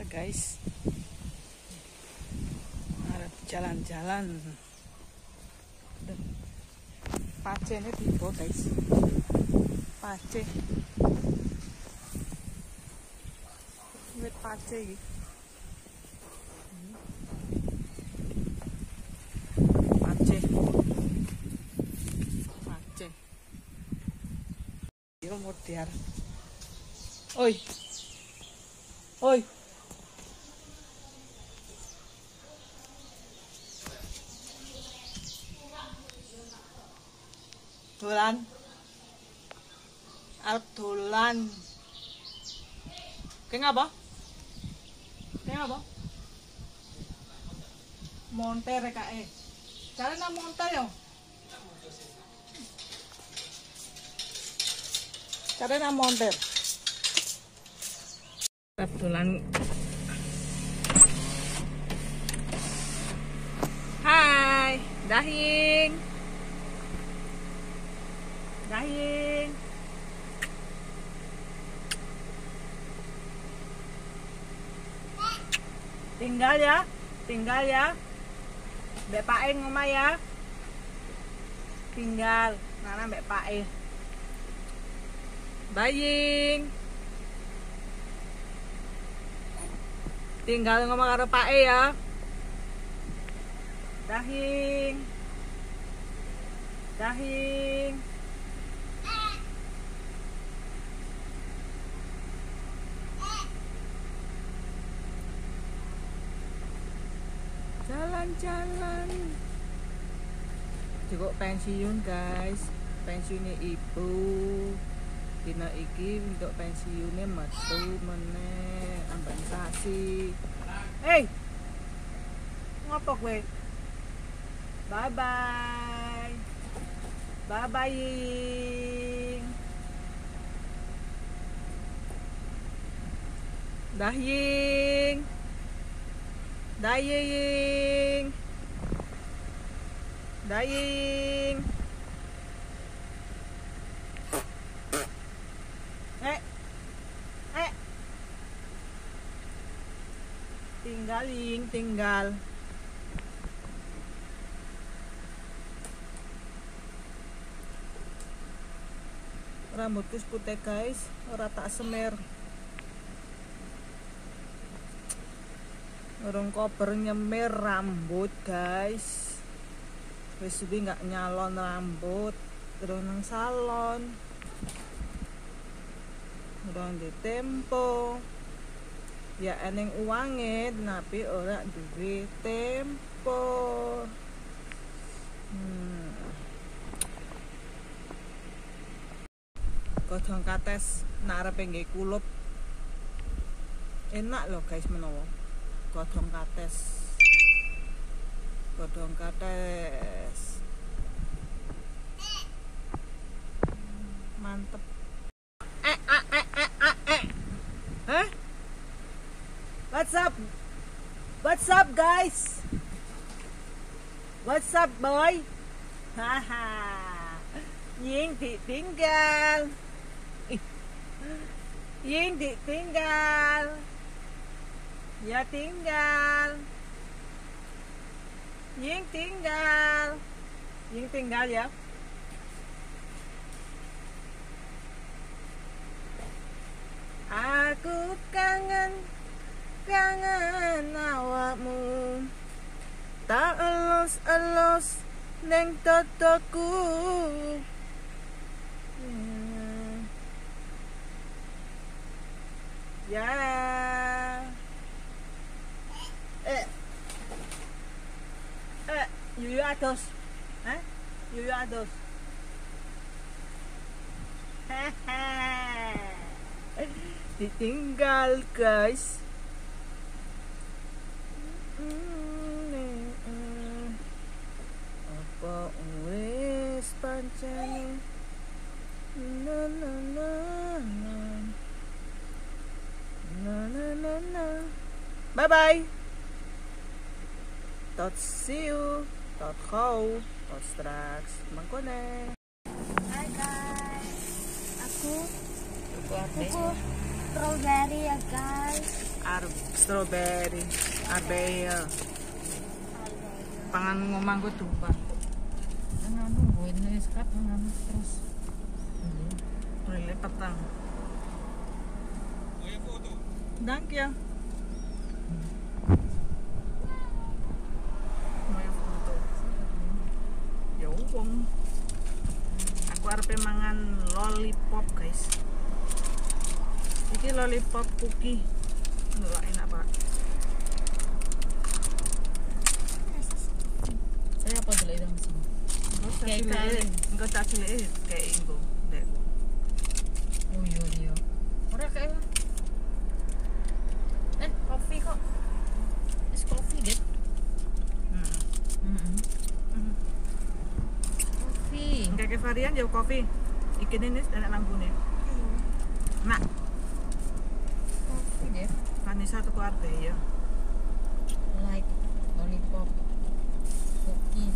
guys. Arep jalan-jalan. Pacene tiba guys. Pace. Wit pace iki. Pace. Pace. Yo modiar. Oi. Oi. Dolan. Arep dolan. Keng apa? Keng apa? Monter kae. Jalan nang monter yo. Jalan nang monter. Arep dolan. Hai, Dahing. Dahing. Tinggal ya, tinggal ya. Mbak Pae ngomah ya. Tinggal, nana Mbak Pae. Baying. Tinggal ngomong karo Pae ya. Dahing. Dahing. Jalan-jalan. Cukup pensiun guys. Pensiunnya ibu. Dina iki untuk pensiunnya metu meneh ambang sasi. Hey. Ngopo kowe? Bye bye. Bye bye. Dahing. Daying. Daying. Tinggalin, tinggal. Rambutku putih guys, ora tak semer. Orang koper nyemir rambut guys. Wis suwi nggak nyalon rambut, terus nang salon. Urang di tempo. Ya eneng uangnya, tapi ora duwe tempo. Godhong kates nak arepe nggih kulup. Enak loh guys menawa. Godhong kates. Godhong kates. Mantep. Hah? What's up? What's up guys? What's up boy? Haha. Ying ditinggal. Ying ditinggal. Ya tinggal. Ying tinggal. Ying tinggal ya. Aku kangen, kangen awakmu. Tak elus-elus neng totoku. Ya. Yuyu ados. Hah? Yuyu ados. Ditinggal guys. Apa wis pancen na na na na na na na na. Bye bye. Tot see you. Tot gauw. Tot straks. Mangkone. Hai guys. Aku strawberry ya guys. strawberry, arbea. Pangan ngomong gue tumpah. Anu gue ini sekat anu terus. Boleh petang. Dank ya. Mau foto. Ya wong. Aku arep mangan lollipop, guys. Iki lollipop cookie. Nggak enak, Pak. Saya apa dulu itu mesin? Enggak tak cilik kayak inggo. Dek. Oh iya. Ora kayak kopi kok. Es kopi deh. Kopi. Kayak varian ya kopi. Iki ini enak lambune. Nak, Kopi deh. Vanessa tuku arbe ya. Light lollipop. Kopi.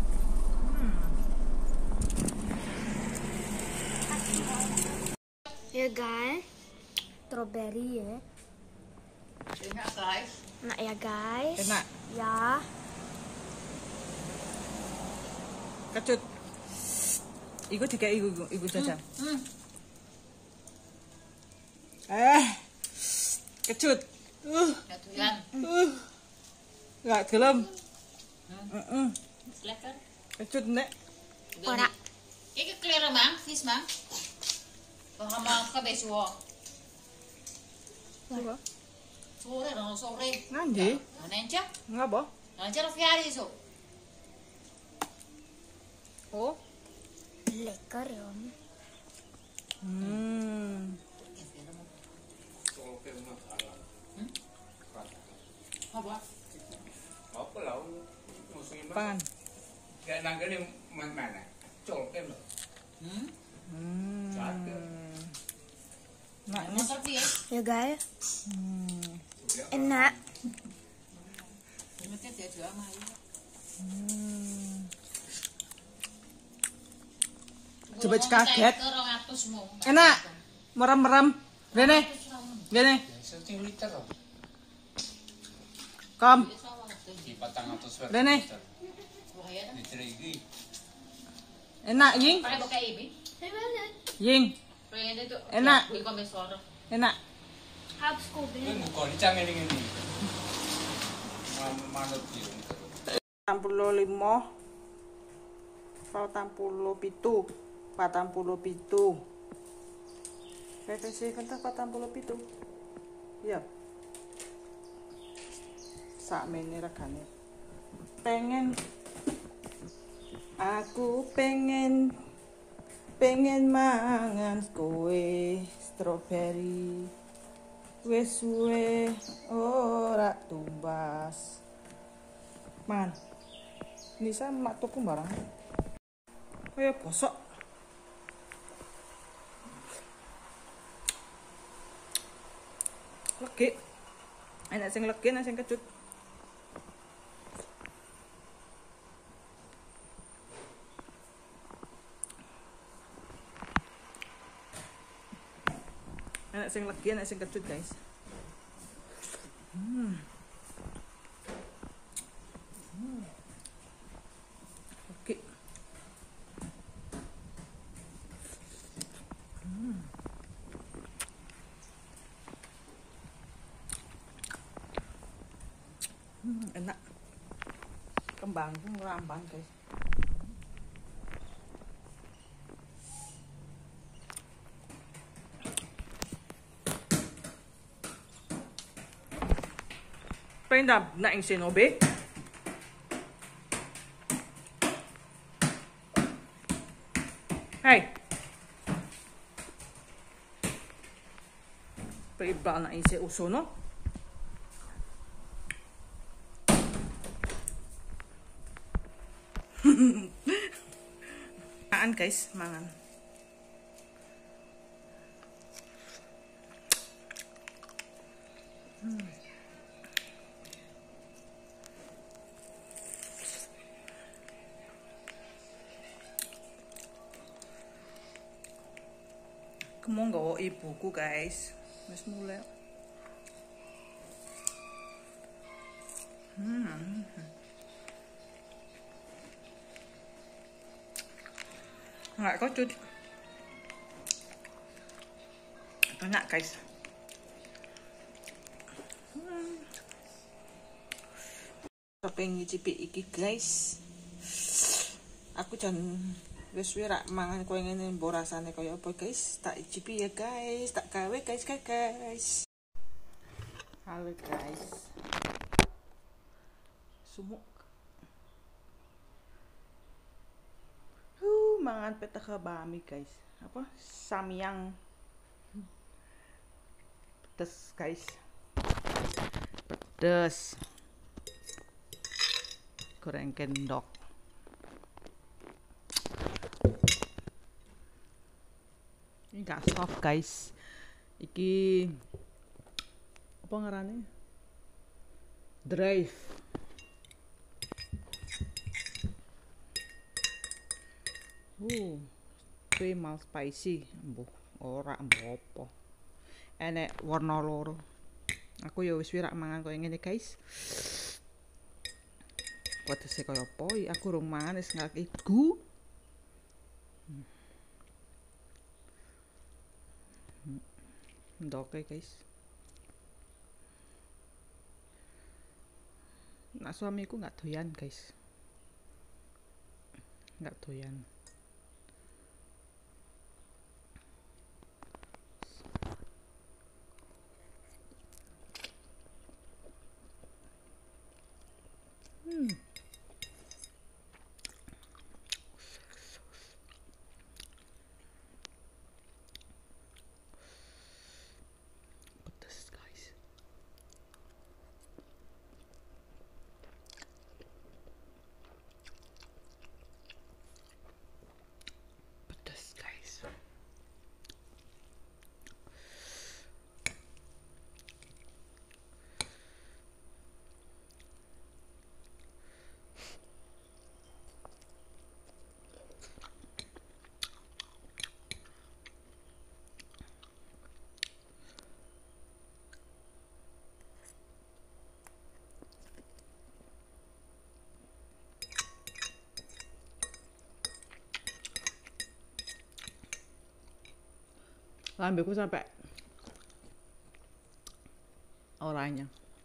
Ya guys, strawberry ya. Enak guys. Enak ya guys. Enak. Ya. Kecut. Iku dikek iku jajan. Kecut. Katuyan. Enggak gelem. Lekker. Kecut nek. Ora. Iki klere mang, vis mang. Bahama ka besuo. Coba. Sore no sore. Ngandi? Nanenca? Ngapa? Nanenca lo fiari so. Oh. Lekker ya. Apa? Apa lah musuhin Pangan. kayak nanggane mana colkem loh. Nak nih. Motor pi ya. Ya guys. Enak. Mesti dia jual mah. Coba kaget. Enak. Merem-merem. Rene. Rene. Setting liter loh. Kom. Di 400 Rene. liter iki. Enak, Ying. Pakai bokeh ini. Ying. Pengen itu. Enak. Gue komen suara. Enak. Harus kopi. Kuwi muga dicang ngene iki. Manut iki. 65. 47. 47. PVC kan 47. Iya. Sakmene regane. Aku pengen mangan kowe strawberry. Wes suwe ora tumbas. Man. Nisa mak tuku barang. Kaya bosok. Legi. Enak sing legi, enak sing kecut. Enak sing legi, enak sing kecut, guys. Oke. Enak. Kembang itu ngeramban, guys. Pengen nak ing sinobe. Hey. Paiba na ing se usono. Mangan guys, mangan. Kemong gawa ibuku guys, wis mulai. Nggak kecut. Enak guys. Pengen ngicipi iki guys. Aku jan wis rak mangan koyo ngene mbok rasane koyo apa guys. Tak icipi ya guys, tak gawe guys. Halo guys. Sumuk. Mangan petaka bami guys. Apa? Samyang. Pedes guys. Pedes. Goreng kendok. Ini gak soft guys. Iki apa ngarane? Drive. Kuwi mal spicy. Mbuh, ora apa. Enek warna loro. Aku ya wis wirak mangan koyo ngene guys. Pedese kaya apa? Aku rung mangan wis ngakigu. Ndoke guys. Nah suamiku nggak doyan guys. Nggak doyan. Pedes guys. Pedes guys. Lambeku sampai orangnya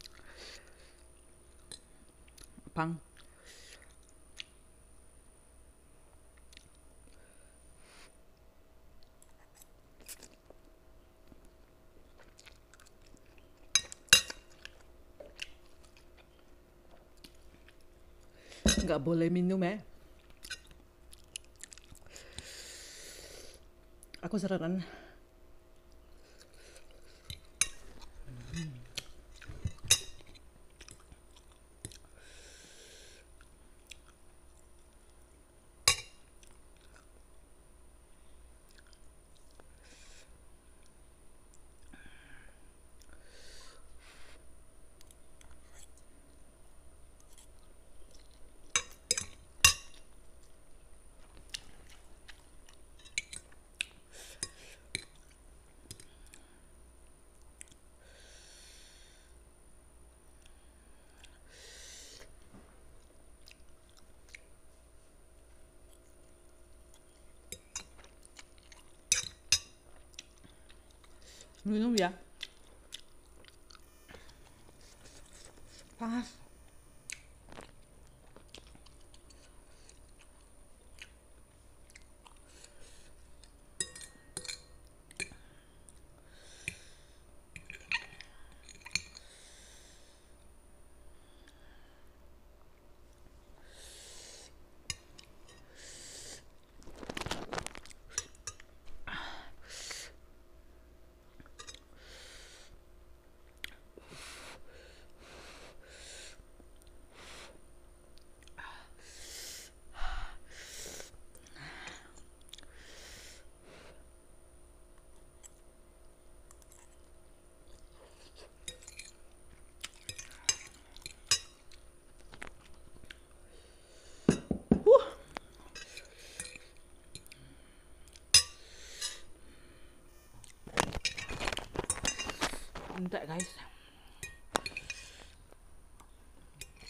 bang. Nggak boleh minum ya. Aku seretan. Minum ya. Panas. Entek guys.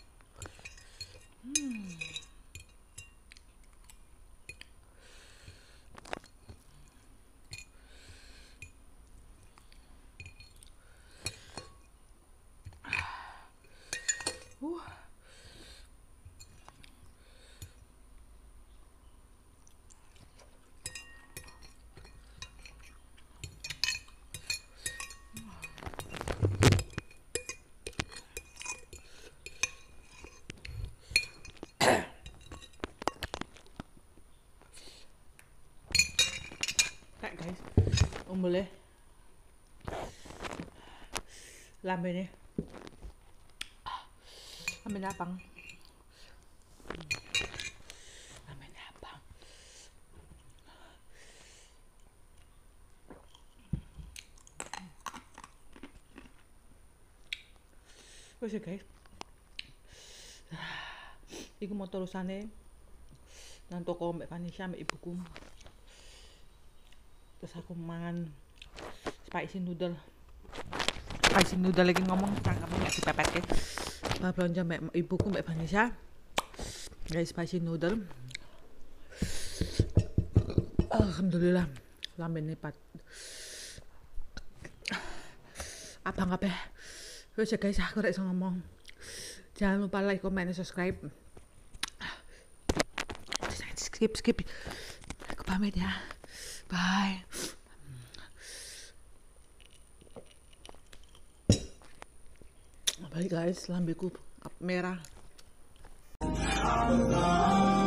Guys, boleh lambe nih, lambe abang, lambe abang. Wes ya guys, iku mau terusane nang toko Mbak Vanisha mbak ibuku. Terus aku mangan spicy noodle lagi ngomong cangkemnya nggak dipepet ke belanja mbak ibuku Mbak Vanisha guys. Spicy noodle, alhamdulillah lambene pat abang kabeh. Wes ya guys, aku rek iso ngomong. Jangan lupa like, comment, dan subscribe. Skip aku pamit ya. Bye. Bye guys, lambeku merah.